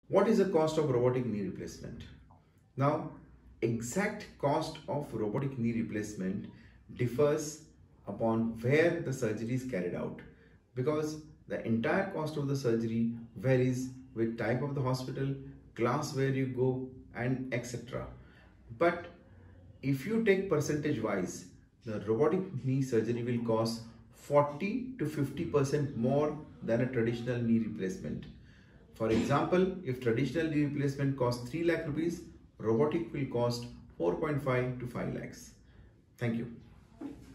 What is the cost of robotic knee replacement? Now, exact cost of robotic knee replacement differs upon where the surgery is carried out, because the entire cost of the surgery varies with type of the hospital, class where you go, and etc. But if you take percentage wise, the robotic knee surgery will cost 40 to 50% more than a traditional knee replacement. For example, if traditional knee replacement costs 3 lakh rupees, robotic will cost 4.5 to 5 lakhs. Thank you.